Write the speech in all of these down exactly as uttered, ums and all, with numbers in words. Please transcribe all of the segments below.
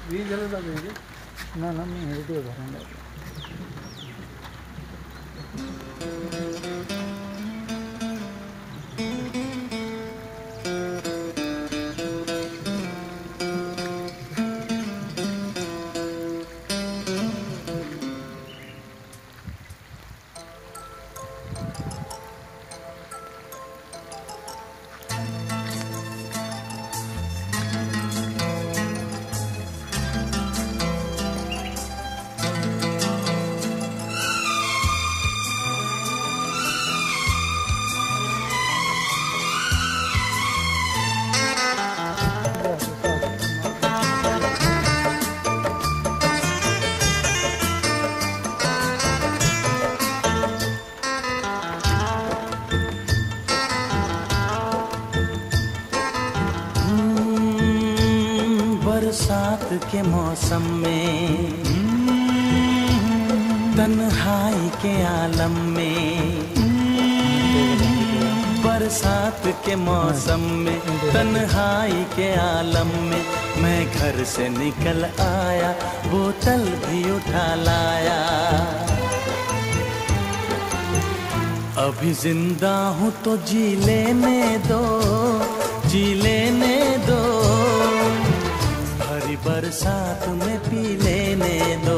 बीस लगेंगे ना ना मैं वीडियो भरूंगा। बरसात के मौसम में, तन्हाई के आलम में, बरसात के मौसम में, तन्हाई के आलम में, मैं घर से निकल आया, बोतल भी उठा लाया। अभी जिंदा हूँ तो जी लेने दो, जी लेने दो, भरी बरसात में पी लेने दो।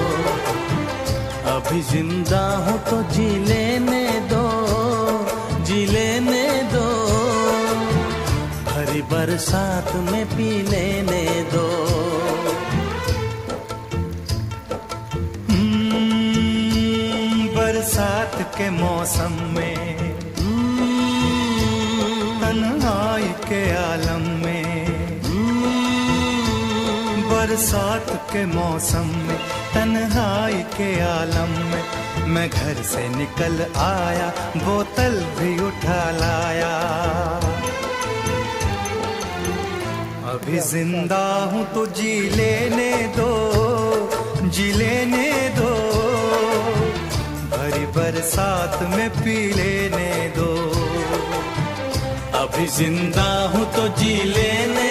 अभी जिंदा हूँ तो जी लेने दो, जी लेने दो, भरी बरसात में पी लेने दो। बरसात के मौसम में, तन्हाई के आलम में, बरसात के मौसम में, तन्हाई के आलम में, मैं घर से निकल आया, बोतल भी उठा लाया। अभी जिंदा हूँ तो जी लेने दो, जी लेने दो, भरी बरसात में पी लेने दो। अभी जिंदा हूँ तो जी लेने